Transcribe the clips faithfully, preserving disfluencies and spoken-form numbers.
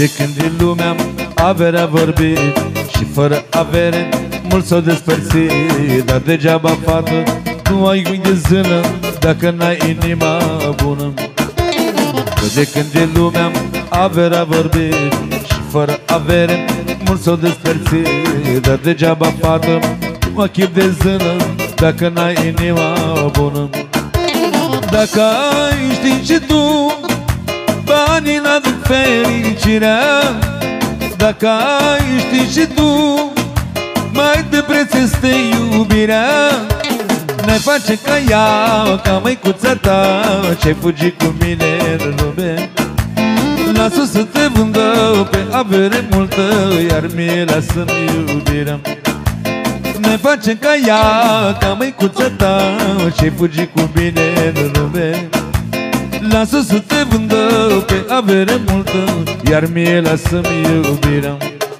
De când din lumea averea vorbit și fără avere mult s-au despărțit. Dar degeaba, fată, nu ai unghi de zână dacă n-ai inima bună. Că de când din lumea averea vorbit și fără avere mult s-au despărțit. Dar degeaba, fată, nu ai chip de zână dacă n-ai inima bună. Dacă ai ști și tu, banii n-aduc fericirea. Dacă ai ști și tu, mai de preț este iubirea. N-ai face ca ea, ca măicuța ta, ce-ai fugit cu mine în lume. Lasă să te vândă pe avere multă, iar mie lasă-mi iubirea. N-ai face ca ea, ca măicuța ta, ce-ai fugit cu mine în lume. Lasă să te vândă pe avere multă, iar mie lasă-mi iubirea.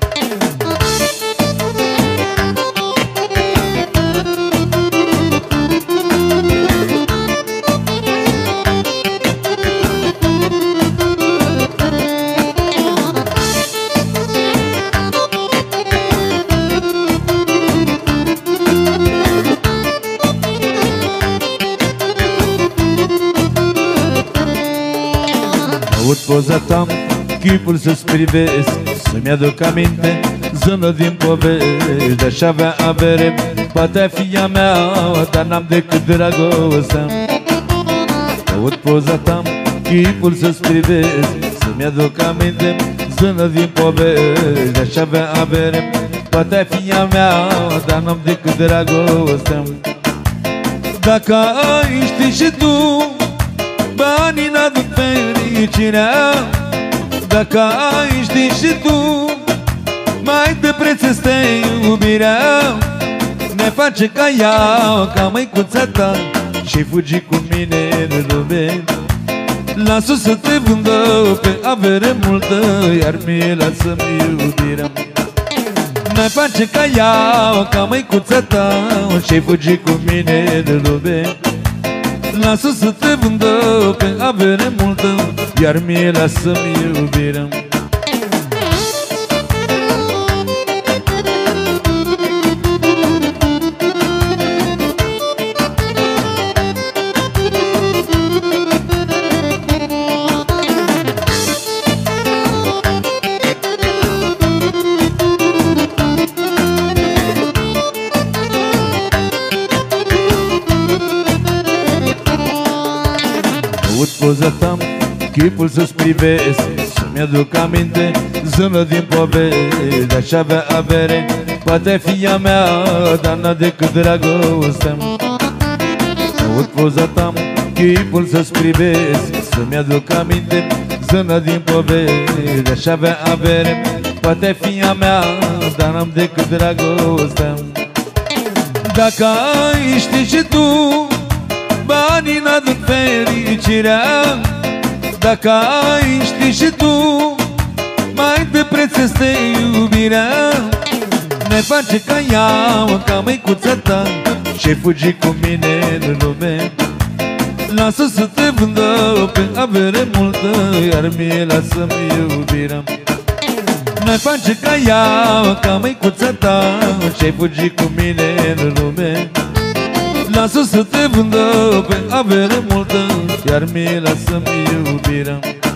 Aud poza ta, chipul să-ți privesc, să-mi aduc aminte zână din povești. De-aș avea avere, poate a fi a mea, dar n-am decât dragostea. Aud poza ta, chipul să-ți privesc, să-mi aduc aminte zână din povești. De-aș avea avere, poate a fi a mea, dar n-am decât dragostea. Dacă ai ști și tu, banii n-aduc fericirea. Dacă ai ști și tu, mai de preț este iubirea. Ne face ca ea, ca măicuța ta, și fugi cu mine în lume. Lasă să te vândă pe avere multă, iar mie lasă-mi iubirea. Ne face ca ea, ca măicuța ta, și fugi cu mine în lume. Lasă să te vândă pe avere multă, iar mie lasă-mi iubirea. Aud poza ta, chipul să-ți privesc, să-mi aduc aminte zână din povești. De-aș avea avere, poate fi a mea, dar n-a decât dragostea. Aud poza ta, chipul să-ți privesc, să-mi aduc aminte zână din povești. De-aș avea avere, poate fi a mea, dar n-am decât dragostea. Dacă ai ști și tu, banii n-aduc fericirea. Dacă ai ști și tu, mai de preț este iubirea. Ne face ca ea, ca măicuța ta, și fugi cu mine în lume. Lasă să te vândă pe avere multă, iar mie lasă-mi iubirea. Ne face ca ea, ca măicuța ta, și fugi cu mine în lume. Lasă să te vândă pe avere multă, iar mie lasă-mi iubirea.